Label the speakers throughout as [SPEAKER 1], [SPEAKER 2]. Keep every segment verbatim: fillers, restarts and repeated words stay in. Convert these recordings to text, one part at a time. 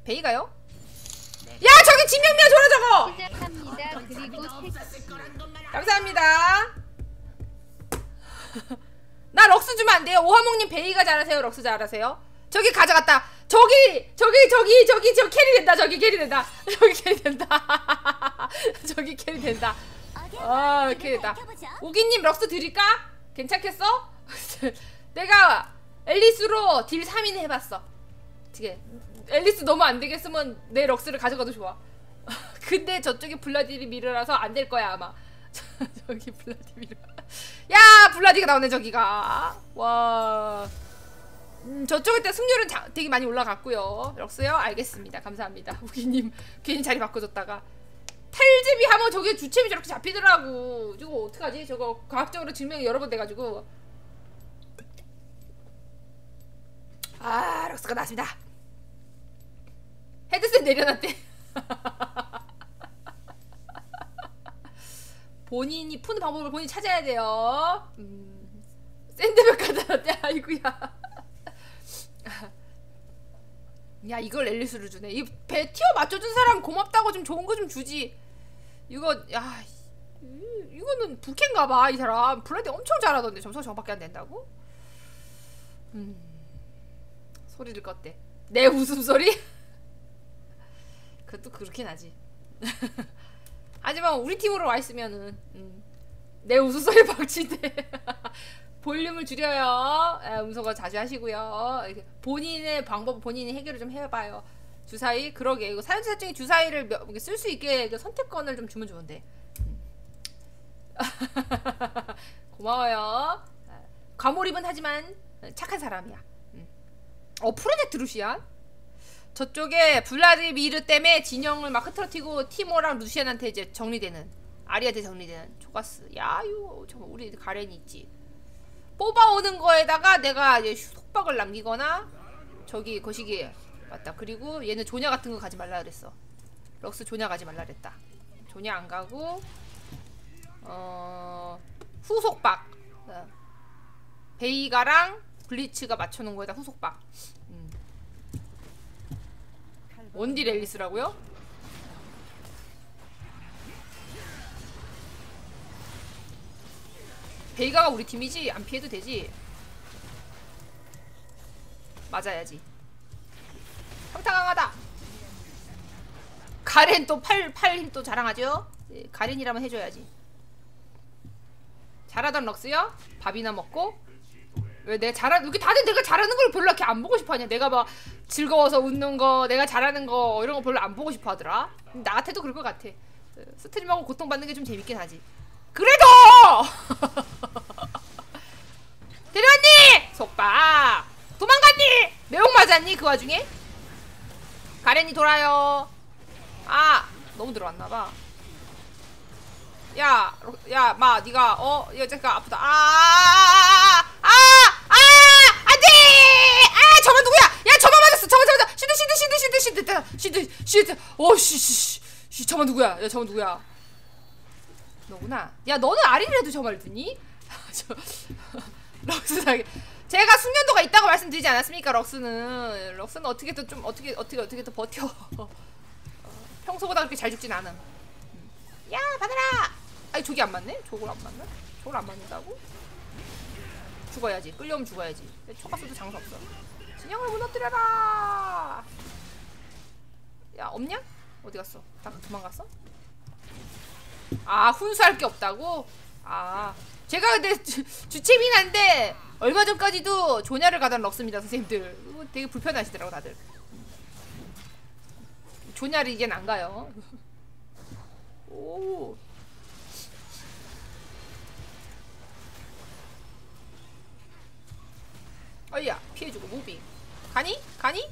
[SPEAKER 1] 베이가요? 야 저기 진명미야 줘라 저거!
[SPEAKER 2] 시작합니다. 그리고 택시.
[SPEAKER 1] 감사합니다. 나 럭스 주면 안 돼요? 오하몽님 베이가 잘하세요? 럭스 잘하세요? 저기 가져갔다. 저기 저기 저기 저기 저 캐리 된다. 저기 캐리 된다. 저기 캐리 된다. 저기 캐리 된다. 아 캐리 된다. 오기님 럭스 드릴까? 괜찮겠어? 내가 앨리스로 딜 삼 인 해봤어. 어떻게 앨리스 너무 안 되겠으면 내 럭스를 가져가도 좋아. 근데 저쪽이 블라디미르라서 안 될 거야 아마. 저기 블라디미르. 야 블라디가 나오네 저기가. 와. 음, 저쪽일 때 승률은 자, 되게 많이 올라갔고요. 럭스요? 알겠습니다. 감사합니다. 우기님 괜히 자리 바꿔줬다가 탈집이 하면 저게 주챔이 저렇게 잡히더라고. 저거 어떡하지? 저거 과학적으로 증명이 여러 번 돼가지고. 아 럭스가 나왔습니다. 헤드셋 내려놨대. 본인이 푸는 방법을 본인이 찾아야 돼요. 음, 샌드백 가져놨대. 아이구야. 야 이걸 앨리스를 주네. 이 배 티어 맞춰준 사람 고맙다고 좀 좋은 거 좀 주지. 이거 야 이거는 부캐인가봐 이 사람. 블라디 엄청 잘하던데 점수가 저밖에 안 된다고? 음 소리를 껐대. 내 웃음소리? 그것도 그렇긴 하지. 하지만 우리 팀으로 와 있으면은 음, 내 웃음소리 박치대. 볼륨을 줄여요. 에, 음소거 자주 하시고요. 본인의 방법 본인이 해결을 좀 해봐요. 주사위 그러게 이거 사연자 중에 주사위를 쓸 수 있게 선택권을 좀 주면 좋은데. 음. 고마워요. 과몰입은 하지만 착한 사람이야. 음. 어 프로젝트 루시안? 저쪽에 블라디미르 때문에 진영을 막 흐트러뜨리고 티모랑 루시안한테 이제 정리되는 아리한테 정리되는 초가스. 야 이거 정말 우리 가렌이 있지. 뽑아오는 거에다가 내가 이제 속박을 남기거나 저기 거시기 맞다. 그리고 얘는 조냐 같은 거 가지 말라 그랬어. 럭스 조냐 가지 말라 그랬다. 조냐 안 가고 어 후속박 베이가랑 블리츠가 맞춰놓은 거에다 후속박. 음. 원딜 앨리스라고요? 베이가가 우리 팀이지? 안 피해도 되지? 맞아야지. 평타 강하다. 가렌 또 팔, 팔 힘 또 자랑하죠? 예, 가렌이라면 해줘야지. 잘하던 럭스요? 밥이나 먹고? 왜 내가 잘하, 이렇게 다들 내가 잘하는 걸 별로 이렇게 안 보고 싶어 하냐? 내가 막 즐거워서 웃는 거, 내가 잘하는 거, 이런 거 별로 안 보고 싶어 하더라? 나 같아도 그럴 것 같아. 스트림하고 고통받는 게 좀 재밌긴 하지. 그래도! 데려왔니? 속박! 도망갔니? 매혹 맞았니? 그 와중에? 가렌이 돌아요. 아! 너무 들어왔나봐. 야! 야, 마, 니가, 어? 여자가 아프다. 아! 아! 아! 안 돼! 아! 저만 누구야? 야, 저만 맞았어! 저만, 저만, 저만! 시드, 시드, 시드, 시드, 시드, 시드, 시드. 어, 씨, 씨, 씨. 저만 누구야? 야, 저만 누구야? 너구나. 야 너는 아리라도 저 말 듣니? 저 럭스 사기. 제가 숙련도가 있다고 말씀드리지 않았습니까? 럭스는 럭스는 어떻게든 좀 어떻게 어떻게 어떻게 더 버텨. 어, 평소보다 그렇게 잘 죽진 않음. 음. 야 받아라. 아니 저기 안 맞네? 저걸 안 맞나? 저걸 안 맞는다고? 죽어야지. 끌려오면 죽어야지. 초가스도 장사 없어. 진영을 무너뜨려라. 야 없냐? 어디 갔어? 다 도망갔어? 아 훈수할 게 없다고? 아 제가 근데 주, 주체민 한데 얼마 전까지도 조냐를 가던 럭스입니다 선생님들. 되게 불편하시더라고 다들. 조냐를 이젠 안 가요. 오 어이야 피해주고 무빙. 가니? 가니?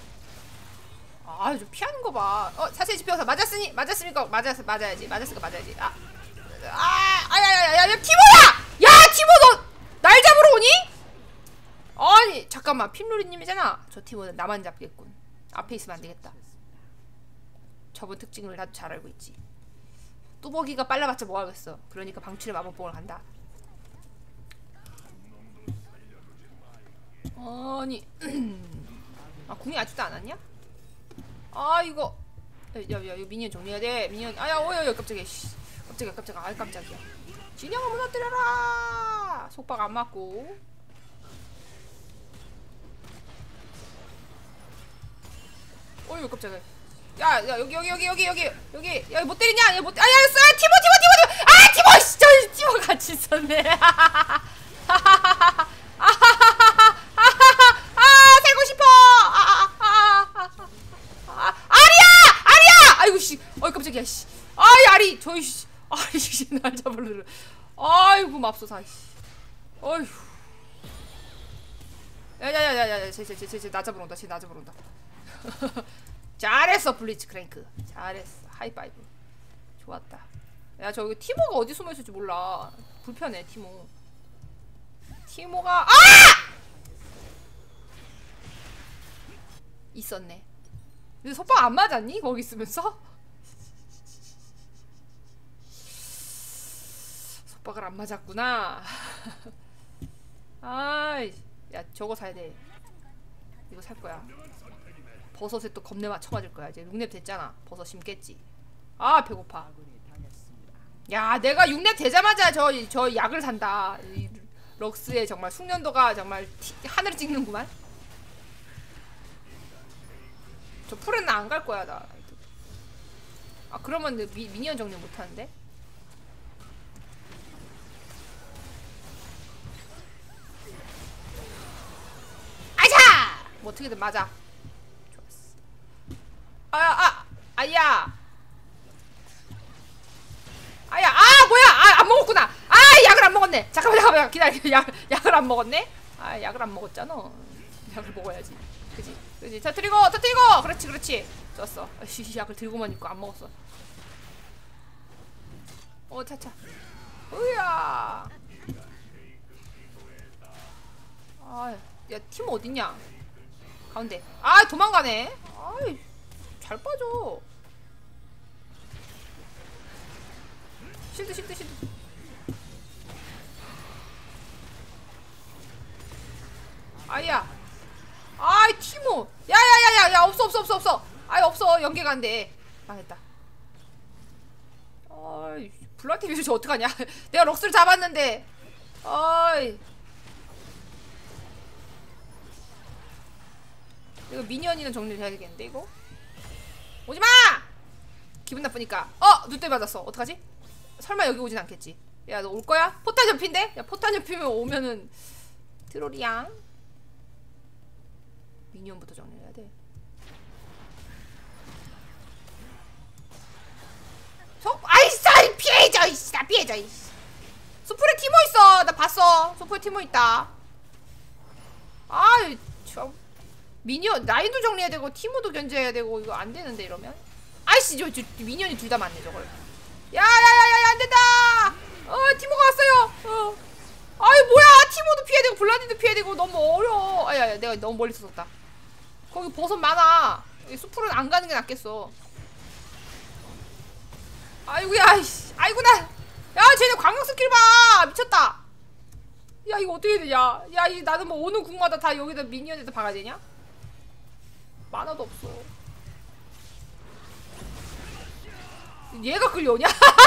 [SPEAKER 1] 아, 좀 피하는 거 봐. 어, 사실 집혀서 맞았으니 맞았으니까 맞았 맞아야지. 맞았으니까 맞아야지. 아, 아, 아야야야, 야, 티모야! 야, 티모 너 날 잡으러 오니? 아니, 잠깐만, 핀루리님이잖아. 저 티모는 나만 잡겠군. 앞에 있으면 안 되겠다. 저번 특징을 나도 잘 알고 있지. 뚜벅이가 빨라봤자 뭐 하겠어. 그러니까 방출의 마법봉을 간다. 아니, 아 궁이 아직도 안 왔냐? 아 이거 야야 이거 미니언 정리해야 돼. 미니언 아야 오야야 깜짝이야. 씨. 깜짝이야 깜짝이야. 아 깜짝이야. 진영을 무너뜨려라. 속박 안 맞고. 어이구 깜짝이야. 야, 야 여기 여기 여기 여기 여기 여기 야 못 때리냐? 야 못. 아야 써 티모 티모 티모 티모. 아 티모 진짜 티모 같이 있었네. 아 살고 싶어. 아아아 아, 아리야 아리야. 아이고 씨. 어이 깜짝이야 씨. 아이 아리 저희 씨. 아리 씨 날 잡으려. 아이고 맙소사 씨. 어휴. 야야야야야 쟤쟤쟤쟤 나 잡으러 온다. 쟤 나 잡으러 온다. 잘했어 블리츠 크랭크. 잘했어. 하이파이브. 좋았다. 야 저기 티모가 어디 숨어있을지 몰라. 불편해 티모. 티모가 아! 있었네. 근데 속박 안 맞았니? 거기 있으면서? 속박을 안 맞았구나. 아이 야 저거 사야 돼. 이거 살 거야. 버섯에 또 겁내 맞춰 맞을 거야. 이제 육 렙 됐잖아. 버섯 심겠지. 아 배고파. 야 내가 육 렙 되자마자 저 저 약을 산다. 이 럭스의 정말 숙련도가 정말 티, 하늘을 찍는구만. 저 풀은 나 안 갈 거야 나. 아 그러면 미, 미니언 정리 못 하는데? 아자! 뭐 어떻게든 맞아. 아야 아 아야 아야 아 뭐야 아 안 먹었구나. 아 약을 안 먹었네. 잠깐만 잠깐만 기다려. 약 약을 안 먹었네. 아 약을 안 먹었잖아. 약을 먹어야지. 그지 그지. 터뜨리고 터뜨리고. 그렇지 그렇지. 좋았어. 아씨 약을 들고만 있고 안 먹었어. 어 차차. 으야. 아야 팀 어딨냐? 가운데. 아 도망가네. 아이. 잘 빠져. 실드 실드 실드. 아야. 아이 티모. 야야야야 야 없어 없어 없어 없어. 아이 없어 연계가 안 돼. 망했다. 아이 블라티비스 저 어떡하냐. 내가 럭스를 잡았는데. 아이. 이거 미니언이는 정리를 해야 되겠는데 이거? 오지마! 기분 나쁘니까. 어! 눈대 맞았어. 어떡하지? 설마 여기 오진 않겠지? 야 너 올거야? 포탄 옆인데? 야 포탄 옆이면 오면은 트롤이양. 미니언부터 정리해야 돼. 속 아이씨 피해져 이씨. 나 피해져 이씨. 소풀에 티모 있어. 나 봤어. 소풀에 티모 있다. 아이 참. 미니언 라인도 정리해야 되고 티모도 견제해야 되고 이거 안 되는데 이러면. 아이씨 저, 저 미니언이 둘 다 맞네 저걸. 야야야야야 안 된다. 어 티모가 왔어요. 어. 아이 뭐야 티모도 피해야 되고 블라디도 피해야 되고 너무 어려워. 아야야 내가 너무 멀리 썼다. 거기 버섯 많아. 숲풀은 안 가는 게 낫겠어. 아이고야 이씨. 아이고 나. 야 쟤네 광역 스킬 봐. 미쳤다. 야 이거 어떻게 해야 되냐. 야 이 나는 뭐 오는 궁마다 다 여기다 미니언에다 박아야 되냐? 만화도 없어. 얘가 끌려오냐?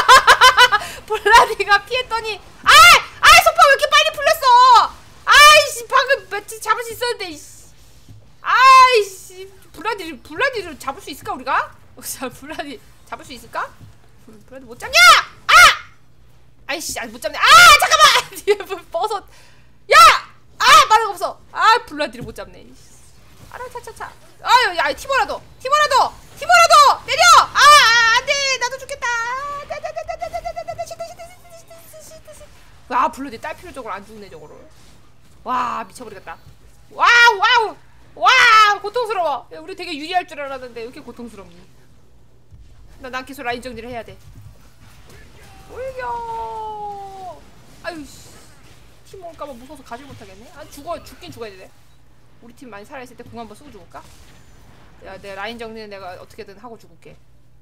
[SPEAKER 1] 블라디가 피했더니 아! 아이 소파 왜 이렇게 빨리 풀렸어? 아이씨 방금 며칠 잡을 수 있었는데 이씨. 아이씨 블라디 블라디를 잡을 수 있을까 우리가? 자 블라디 잡을 수 있을까? 블라디 못 잡냐? 아! 아이씨 아직 못 잡네. 아 잠깐만 뒤에 버섯. 야! 아 만화가 없어. 아 블라디를 못 잡네. 알아 차차차. 아유 야 티모라도 티모라도 티모라도 내려. 아, 아 안돼 나도 죽겠다. 와 블러디 딸 필요적으로 안 죽네 저거를. 와 미쳐버리겠다. 와우 와우 와 고통스러워. 야, 우리 되게 유리할 줄 알았는데 왜 이렇게 고통스럽니? 나 난 계속 라인 정리를 해야 돼. 올겨. 아유 씨. 팀 올까봐 무서워서 가지 못하겠네. 아 죽어 죽긴 죽어야 돼. 우리 팀 많이 살아있을 때 궁 한번 쓰고 죽을까? 야 내 라인 정리는 내가 어떻게든 하고 죽을게.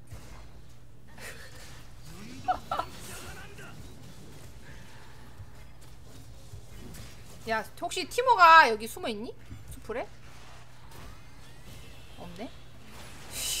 [SPEAKER 1] 야 혹시 티모가 여기 숨어있니? 수풀에? 없네?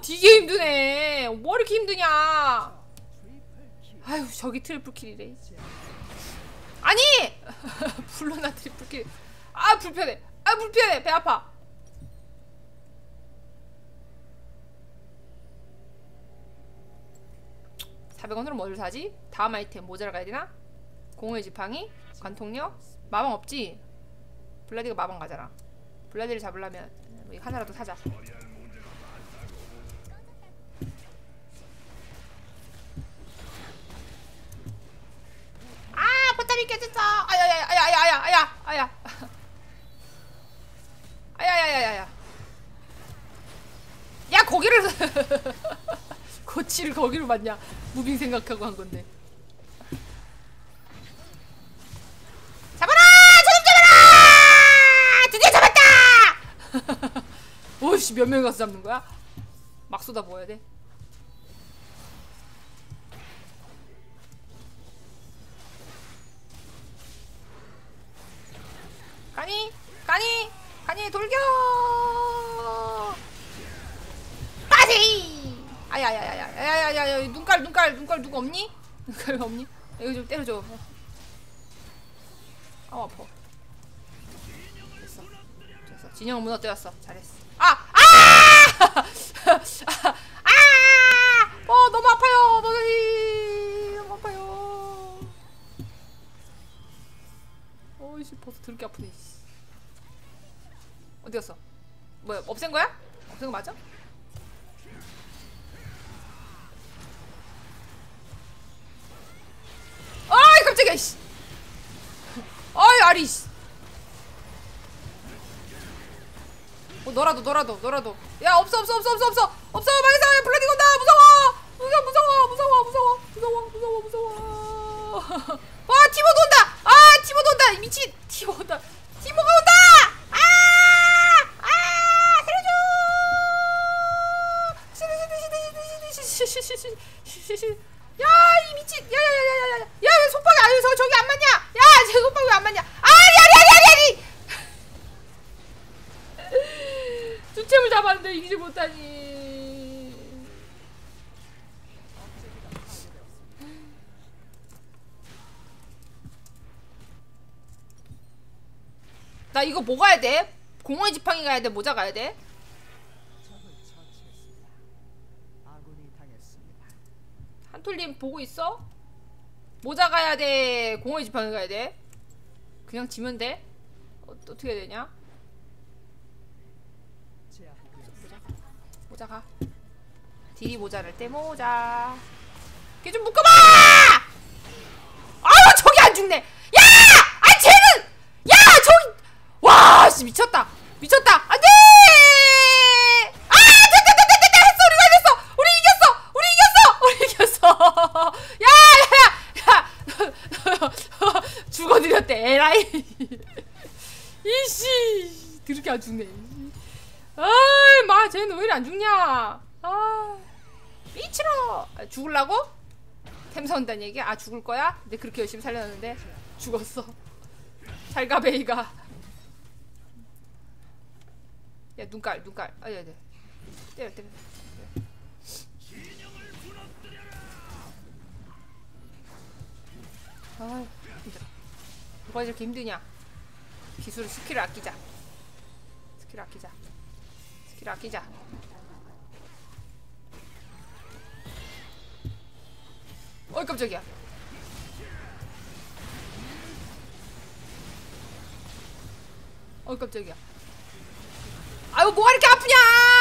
[SPEAKER 1] 되게 힘드네. 뭐 이렇게 힘드냐. 아유, 저기 트리플킬이래. 아니! 불러나 트리플킬. 아, 불편해. 아, 불편해. 배 아파. 사백 원으로 뭐를 사지? 다음 아이템 모자라 가야 되나? 공허의 지팡이? 관통력? 마방 없지? 블라디가 마방 가잖아. 블라디를 잡으려면 뭐 이거 하나라도 사자. 아, 포탑이 깨졌어. 아야야야 아야야야 아야 아야 아야야야야야. 야, 거기를 고치를 거기로 맞냐? 무빙 생각하고 한 건데. 잡아라! 저놈 잡아라! 드디어 잡았다! 오씨, 몇 명 가서 잡는 거야? 막 쏟아 부어야 돼. 가니? 가니? 가니 돌격! 빠지! 아야야야야야야야야, 눈깔 눈깔 눈깔 누구 없니? 눈깔 없니? 이거 좀 때려줘. 아우, 아파. 됐어. 됐어. 진영은 무너뜨렸어. 잘했어. 아! 아! 아! 어, 너무 아파요. 너무, 너무 아파요. 어이씨, 벌써 더럽게 아프네. 어디 갔어? 뭐야, 없앤 거야? 없앤 거 맞아? 아이, 깜짝이야, 씨. 아이, 아리, 씨. 어, 너라도, 너라도, 너라도. 야, 없어, 없어, 없어, 없어, 없어. 없어, 망했어. 블라디 건다. 무서워. 무서워, 무서워, 무서워, 무서워, 무서워, 무서워, 무서워. 와, 티모도 온다. 아, 티모도 온다. 미친. 티모 온다. 티모가 온다. 아, 아, 살려줘. 야, 이 미친. 야, 야, 야, 야, 야, 야, 야, 손바닥 아유, 저 저기 안 맞냐? 야, 제 손바닥 왜 안 맞냐? 아, 야, 야, 야, 야, 야. 두챔을 잡았는데 이기지 못하니. 나 이거 뭐 가야 돼? 공허의 지팡이 가야 돼? 모자 가야 돼? 한톨님 보고 있어? 모자 가야 돼? 공허의 지팡이 가야 돼? 그냥 지면 돼? 어, 어떻게 해야 되냐? 모자 가. 딜이 모자를 때 모자. 걔 좀 묶어봐! 아유, 저기 안 죽네! 야! 아, 쟤는! 야, 저기! 와, 씨, 미쳤다! 미쳤다! 안 돼! 아! 됐다, 됐다, 됐다! 했어! 우리가 이겼어! 우리 이겼어! 우리 이겼어! 우리 이겼어! 야, 야, 야! 죽어드렸대, 에라이! 이씨! 드럽게 안 죽네. 아이, 마, 쟤는 왜 이리 안 죽냐? 아, 미치러! 아, 죽을라고? 템 사온다는 얘기야? 아, 죽을 거야? 근데 그렇게 열심히 살려놨는데 죽었어. 잘가, 베이가. 야, 눈깔, 눈깔. 아, 야, 야. 때려, 때려. 아, 힘들어. 뭐가 이렇게 힘드냐? 기술, 스킬을 아끼자. 스킬을 아끼자. 스킬을 아끼자. 어이, 깜짝이야. 어이, 깜짝이야. 아유, 뭐가 이렇게 아프냐!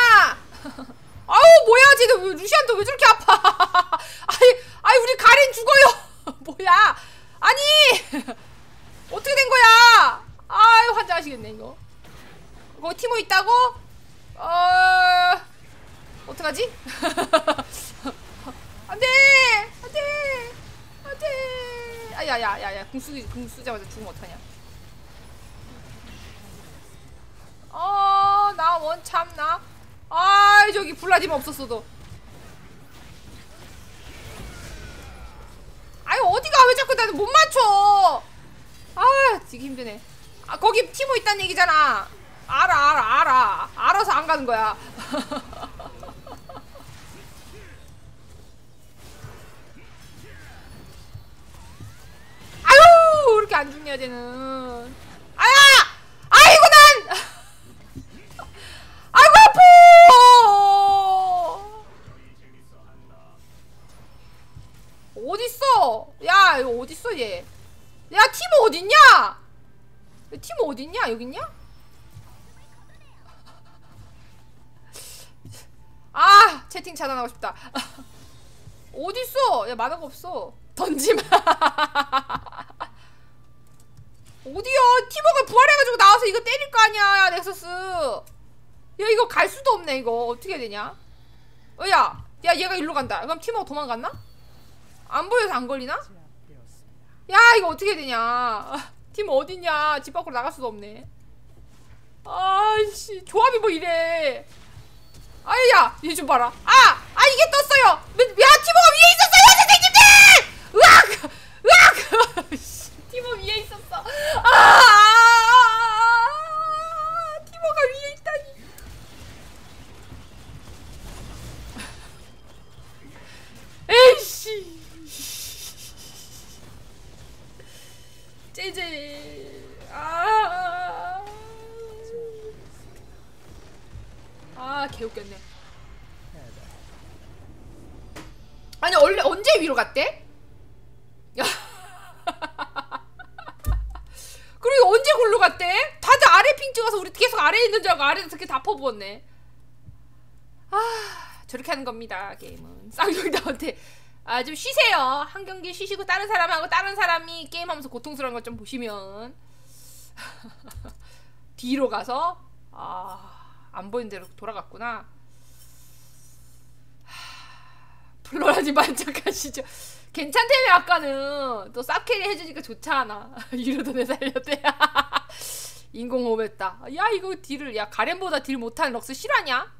[SPEAKER 1] 아유, 뭐야, 쟤는 왜, 루시안도 왜 저렇게 아파? 아이, 아이, 우리 가렌 죽어요! 뭐야! 아니! 어떻게 된 거야! 아유, 환장하시겠네, 이거. 거기 티모 있다고? 어... 어떡하지? 안돼! 안돼! 안돼! 아야야야야, 궁 쓰기, 궁 쓰자마자 죽으면 어떡하냐? 어, 나 원참나? 아이, 저기 블라디만 없었어도. 아유, 어디가 왜 자꾸 나를 못 맞춰? 아, 되게 힘드네. 아, 거기 티모 있다는 얘기잖아. 알아, 알아, 알아. 알아서 안 가는 거야. 안 죽냐 쟤는. 아야! 아이고 난! 아이고 아파! 어딨어? 야 이거 어딨어 얘? 야 티모 어딨냐? 티모 어딨냐? 여기 있냐? 아 채팅 차단하고 싶다. 어딨어? 야 만화가 없어. 던지마. 어디야? 티모가 부활해가지고 나와서 이거 때릴 거 아니야. 야 넥서스. 야 이거 갈 수도 없네. 이거 어떻게 해야 되냐? 어, 야, 야 얘가 일로 간다. 그럼 티모가 도망갔나? 안 보여서 안 걸리나? 야 이거 어떻게 해야 되냐? 티모 어딨냐? 집 밖으로 나갈 수도 없네. 아이씨 조합이 뭐 이래. 아야 얘 좀 봐라. 아! 아 이게 떴어요. 야 티모가 위에 있었어요 선생님들! 으악! 으악! 티모 위에 있었어. 아! 티모가 위에 있다니. 에이씨. 째제. 아. 아 개웃겼네. 아니 원래 언제 위로 갔대? 그리고 언제 골로 갔대? 다들 아래 핑 찍어서 우리 계속 아래에 있는 줄 알고 아래에서 어떻게 다 퍼부었네. 아 저렇게 하는 겁니다 게임은. 쌍용이한테 아 좀 쉬세요. 한 경기 쉬시고 다른 사람하고 다른 사람이 게임하면서 고통스러운 것 좀 보시면. 뒤로 가서 아 안 보이는 대로 돌아갔구나. 플로라지 만족하시죠. 괜찮다며 아까는. 또 쌉캐리 해주니까 좋잖아. 유로돈에 살렸대. 인공호흡했다. 야 이거 딜을 야 가렌보다 딜 못하는 럭스 실화냐?